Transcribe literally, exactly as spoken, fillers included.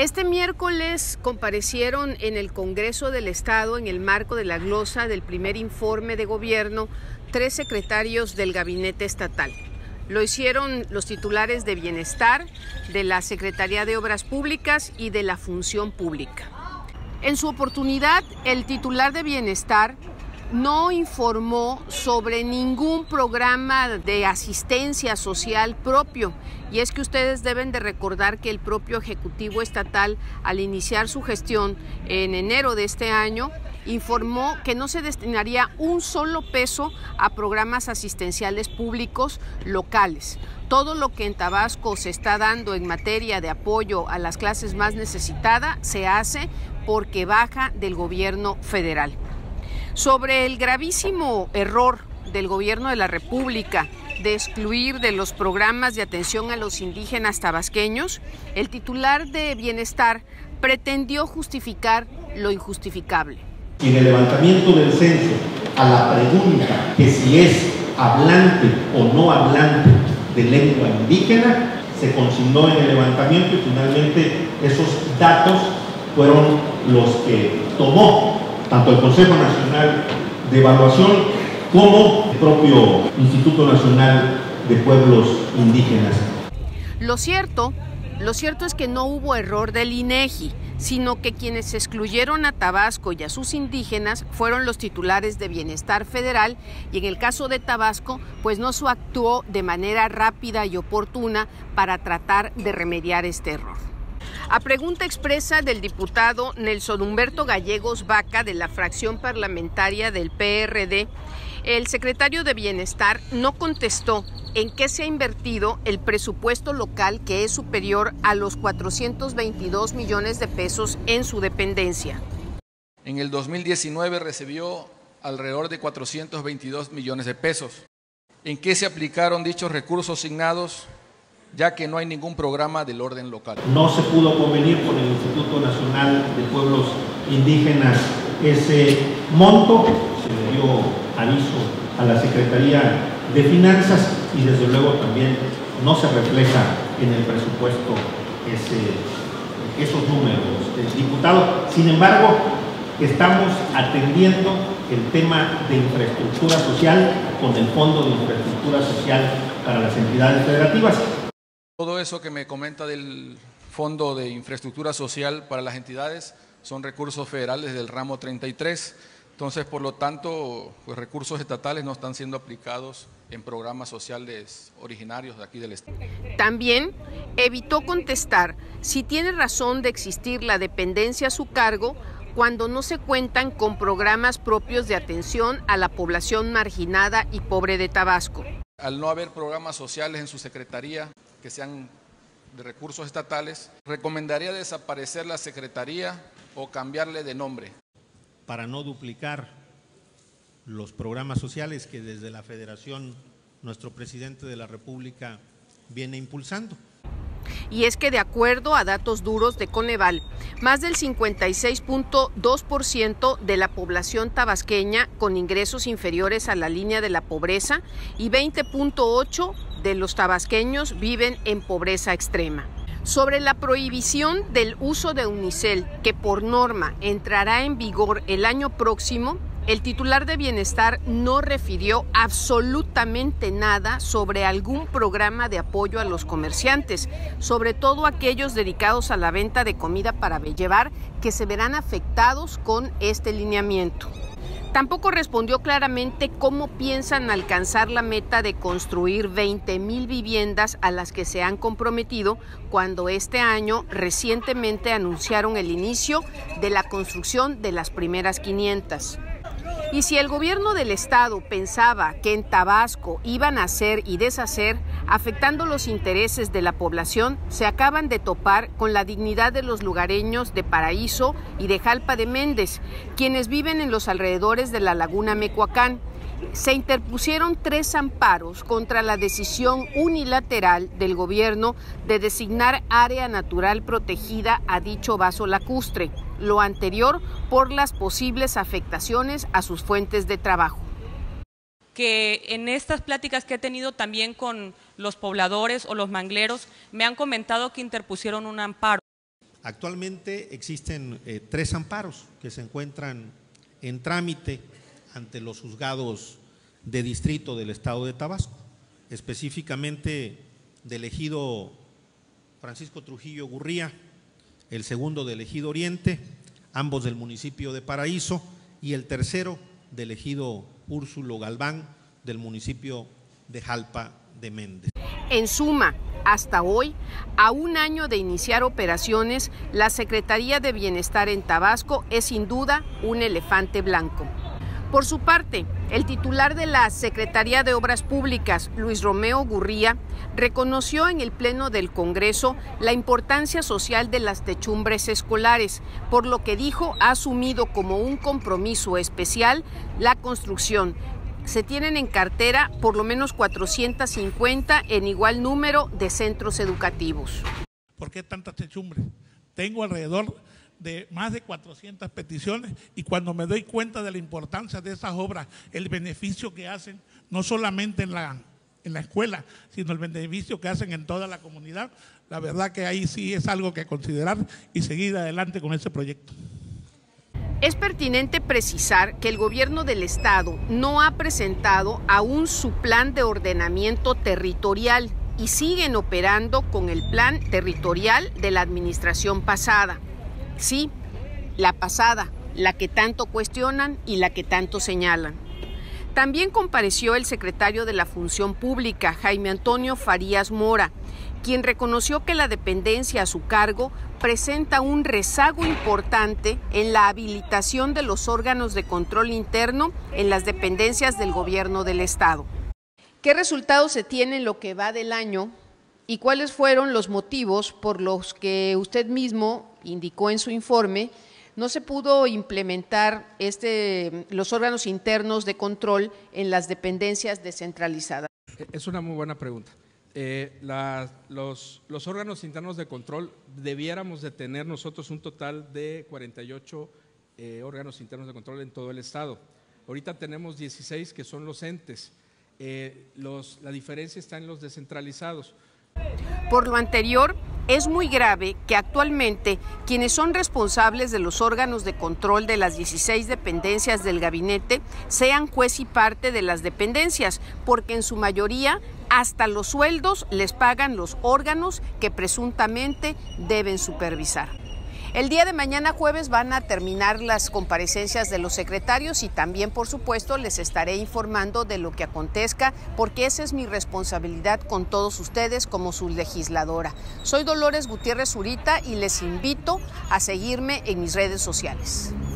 Este miércoles comparecieron en el Congreso del Estado, en el marco de la glosa del primer informe de gobierno, tres secretarios del gabinete estatal. Lo hicieron los titulares de Bienestar, de la Secretaría de Obras Públicas y de la Función Pública. En su oportunidad, el titular de Bienestar no informó sobre ningún programa de asistencia social propio. Y es que ustedes deben de recordar que el propio Ejecutivo Estatal, al iniciar su gestión en enero de este año, informó que no se destinaría un solo peso a programas asistenciales públicos locales. Todo lo que en Tabasco se está dando en materia de apoyo a las clases más necesitadas se hace porque baja del gobierno federal. Sobre el gravísimo error del gobierno de la República de excluir de los programas de atención a los indígenas tabasqueños, el titular de Bienestar pretendió justificar lo injustificable. Y en el levantamiento del censo a la pregunta que si es hablante o no hablante de lengua indígena, se consignó en el levantamiento y finalmente esos datos fueron los que tomó tanto el Consejo Nacional de Evaluación como el propio Instituto Nacional de Pueblos Indígenas. Lo cierto, lo cierto es que no hubo error del INEGI, sino que quienes excluyeron a Tabasco y a sus indígenas fueron los titulares de Bienestar Federal, y en el caso de Tabasco, pues no se actuó de manera rápida y oportuna para tratar de remediar este error. A pregunta expresa del diputado Nelson Humberto Gallegos Vaca, de la fracción parlamentaria del P R D, el secretario de Bienestar no contestó en qué se ha invertido el presupuesto local, que es superior a los cuatrocientos veintidós millones de pesos en su dependencia. En el dos mil diecinueve recibió alrededor de cuatrocientos veintidós millones de pesos. ¿En qué se aplicaron dichos recursos asignados, ya que no hay ningún programa del orden local? No se pudo convenir con el Instituto Nacional de Pueblos Indígenas ese monto, se le dio aviso a la Secretaría de Finanzas y desde luego también no se refleja en el presupuesto ese, esos números del diputado. Sin embargo, estamos atendiendo el tema de infraestructura social con el Fondo de Infraestructura Social para las entidades federativas. Todo eso que me comenta del Fondo de Infraestructura Social para las entidades son recursos federales del ramo treinta y tres. Entonces, por lo tanto, pues, recursos estatales no están siendo aplicados en programas sociales originarios de aquí del Estado. También evitó contestar si tiene razón de existir la dependencia a su cargo cuando no se cuentan con programas propios de atención a la población marginada y pobre de Tabasco. Al no haber programas sociales en su secretaría que sean de recursos estatales, recomendaría desaparecer la secretaría o cambiarle de nombre. Para no duplicar los programas sociales que desde la Federación nuestro presidente de la República viene impulsando. Y es que de acuerdo a datos duros de Coneval, más del cincuenta y seis punto dos por ciento de la población tabasqueña con ingresos inferiores a la línea de la pobreza y veinte punto ocho por ciento de los tabasqueños viven en pobreza extrema. Sobre la prohibición del uso de Unicel, que por norma entrará en vigor el año próximo, el titular de Bienestar no refirió absolutamente nada sobre algún programa de apoyo a los comerciantes, sobre todo aquellos dedicados a la venta de comida para llevar, que se verán afectados con este lineamiento. Tampoco respondió claramente cómo piensan alcanzar la meta de construir veinte mil viviendas a las que se han comprometido cuando este año recientemente anunciaron el inicio de la construcción de las primeras quinientas. Y si el gobierno del estado pensaba que en Tabasco iban a hacer y deshacer, afectando los intereses de la población, se acaban de topar con la dignidad de los lugareños de Paraíso y de Jalpa de Méndez, quienes viven en los alrededores de la laguna Mecoacán. Se interpusieron tres amparos contra la decisión unilateral del gobierno de designar área natural protegida a dicho vaso lacustre, lo anterior por las posibles afectaciones a sus fuentes de trabajo. Que en estas pláticas que he tenido también con los pobladores o los mangleros me han comentado que interpusieron un amparo. Actualmente existen eh, tres amparos que se encuentran en trámite ante los juzgados de distrito del estado de Tabasco, específicamente del ejido Francisco Trujillo Gurría, el segundo del ejido Oriente, ambos del municipio de Paraíso, y el tercero del ejido Úrsulo Galván del municipio de Jalpa de Méndez. En suma, hasta hoy, a un año de iniciar operaciones, la Secretaría de Bienestar en Tabasco es sin duda un elefante blanco. Por su parte, el titular de la Secretaría de Obras Públicas, Luis Romeo Gurría, reconoció en el Pleno del Congreso la importancia social de las techumbres escolares, por lo que dijo ha asumido como un compromiso especial la construcción. Se tienen en cartera por lo menos cuatrocientas cincuenta en igual número de centros educativos. ¿Por qué tantas techumbres? Tengo alrededor de más de cuatrocientas peticiones y cuando me doy cuenta de la importancia de esas obras, el beneficio que hacen, no solamente en la, en la escuela, sino el beneficio que hacen en toda la comunidad, la verdad que ahí sí es algo que considerar y seguir adelante con ese proyecto. Es pertinente precisar que el gobierno del estado no ha presentado aún su plan de ordenamiento territorial y siguen operando con el plan territorial de la administración pasada. Sí, la pasada, la que tanto cuestionan y la que tanto señalan. También compareció el secretario de la Función Pública, Jaime Antonio Farías Mora, quien reconoció que la dependencia a su cargo presenta un rezago importante en la habilitación de los órganos de control interno en las dependencias del gobierno del estado. ¿Qué resultados se tiene en lo que va del año y cuáles fueron los motivos por los que usted mismo indicó en su informe no se pudo implementar este, los órganos internos de control en las dependencias descentralizadas? Es una muy buena pregunta. Eh, la, los, los órganos internos de control debiéramos de tener nosotros un total de cuarenta y ocho eh, órganos internos de control en todo el estado. Ahorita tenemos dieciséis que son los entes. Eh, los, la diferencia está en los descentralizados. Por lo anterior, es muy grave que actualmente quienes son responsables de los órganos de control de las dieciséis dependencias del gabinete sean juez y parte de las dependencias, porque en su mayoría hasta los sueldos les pagan los órganos que presuntamente deben supervisar. El día de mañana jueves van a terminar las comparecencias de los secretarios y también, por supuesto, les estaré informando de lo que acontezca, porque esa es mi responsabilidad con todos ustedes como su legisladora. Soy Dolores Gutiérrez Zurita y les invito a seguirme en mis redes sociales.